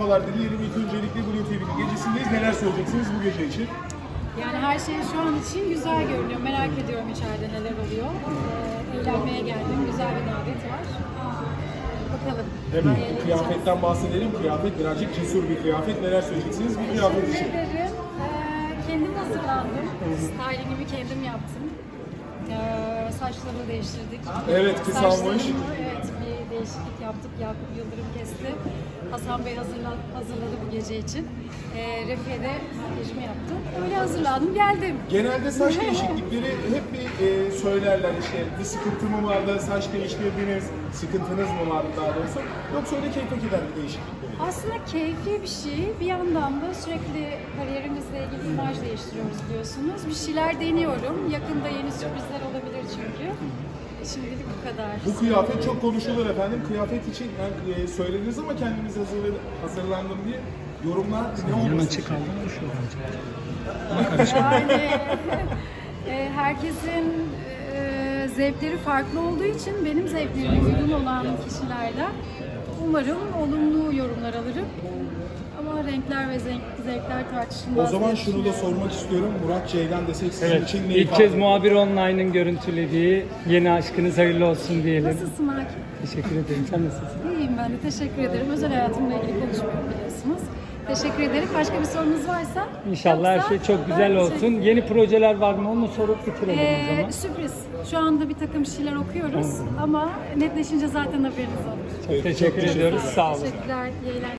başarılar dileyelim. İlk öncelikle Blue TV'nin gecesindeyiz. Neler söyleyeceksiniz bu gece için? Yani her şey şu an için güzel görünüyor. Merak ediyorum içeride neler oluyor. Eğlenmeye geldim. Güzel bir davet var. Bakalım. Hemen kıyafetten bahsedelim. Kıyafet birazcık cesur bir kıyafet. Neler söyleyeceksiniz bu kıyafet için? Teşekkür ederim. Kendim hazırlandım. Stylingimi kendim yaptım. Saçlarını değiştirdik. Evet, kısalmış. Evet, bir değişiklik yaptık. Yakup Yıldırım kesti. Hasan Bey hazırladı bu gece için. Refiye de makyajımı yaptı. Öyle hazırlandım, geldim. Genelde saç değişiklikleri hep bir söylerler işte bir sıkıntı mı vardı, saç değiştirdiniz, sıkıntınız mı vardı daha doğrusu, yoksa öyle keyfe giden bir değişiklik mi? Aslında keyfi bir şey. Bir yandan da sürekli kariyerimizle ilgili imaj değiştiriyoruz biliyorsunuz. Bir şeyler deniyorum. Yakında yeni sürprizler olabilir çünkü. Şimdilik bu kadar. Bu kıyafet çok konuşulur efendim. Kıyafet için yani, söylediniz ama kendiniz hazırlandım diye yorumlar ne olmasın? Açık aldım Yani herkesin zevkleri farklı olduğu için benim zevklerime uygun olan kişilerden umarım olumlu yorumlar alırım. Ama renkler ve zevkler tartışılmaz. O zaman şunu da sormak istiyorum. Murat Ceylan desek sizin için ne İlk ifade kez Muhabir Online'ın görüntülediği yeni aşkınız hayırlı olsun diyelim. Nasılsın Hakim? Teşekkür ederim. Sen nasılsın? İyiyim ben de. Teşekkür ederim. Özel hayatımla ilgili konuşmuyorum biliyorsunuz. Teşekkür ederim. Başka bir sorunuz varsa? İnşallah her şey çok güzel olsun. Yeni projeler var mı? Onu sorup bitirelim o zaman. Sürpriz. Şu anda bir takım şeyler okuyoruz ama netleşince zaten haberiniz olur. Çok teşekkür ediyoruz. Sağ olun. Teşekkürler. İyi eğlenceler.